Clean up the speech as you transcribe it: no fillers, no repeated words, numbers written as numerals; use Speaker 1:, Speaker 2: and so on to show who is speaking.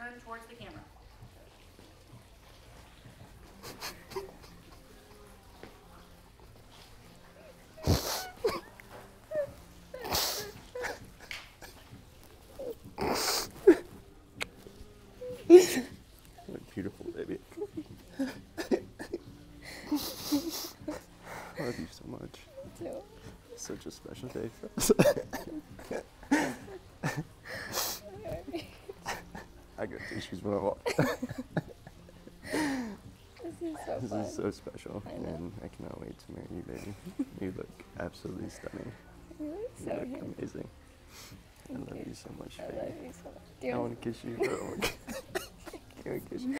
Speaker 1: turn towards the camera.
Speaker 2: You're beautiful, baby. I love you so much.
Speaker 3: Me too.
Speaker 2: Such a special day for us. I got tissues when I walk.
Speaker 3: This is so
Speaker 2: This
Speaker 3: fun.
Speaker 2: is so special,
Speaker 3: I know.
Speaker 2: and I cannot wait to marry you, baby. You look absolutely stunning.
Speaker 3: You look
Speaker 2: You
Speaker 3: so
Speaker 2: look
Speaker 3: handsome.
Speaker 2: amazing. I
Speaker 3: Thank
Speaker 2: love
Speaker 3: you.
Speaker 2: you so much,
Speaker 3: I
Speaker 2: baby.
Speaker 3: love you so much. Do
Speaker 2: I
Speaker 3: you
Speaker 2: want to kiss you, bro. Can I kiss you?